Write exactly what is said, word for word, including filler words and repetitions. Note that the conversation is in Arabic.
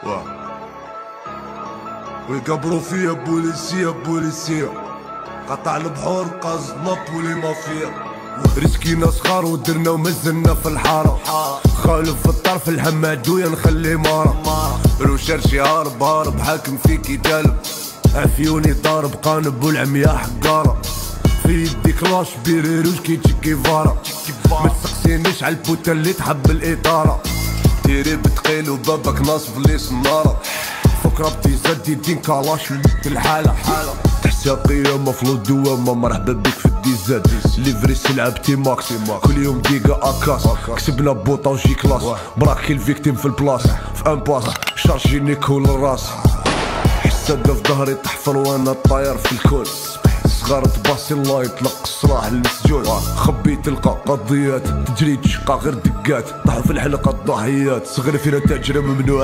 واه ويقبروا فيا بوليسية بوليسية قطع البحور قصد نابولي مافيا ريسكينا صغار ودرنا ومزلنا في الحارة خالف في الطرف الحماد ويا نخلي مارة روشرشي هارب هارب حاكم فيكي جالب عفيوني ضارب قانب والعمياء حقارة في يدي كلاش بيريروش كي تشكي فارا متسقسينيش عالبوتا اللي تحب الإطارة ديري بتقيل وبابك ناصف لي صنارة فك ربطي زاد يدين كالاش الحالة تحساقية مفلوط دوامة مرحبا بيك في الديزاد ليفري سلعبتي ماكس كل يوم ديقة اكاس كسبنا بوطا وجي كلاس براكي الفيكتيم في البلاص في ان باس شارجيني كول الراس حسادة في ظهري تحفر وانا طاير في الكون صغار تباصي الله يطلق الصراح للسجون خبي تلقى قضيات تجري تشقى غير دقات طاحوا في الحلقة الضحيات صغير فينا تاجر ممنوع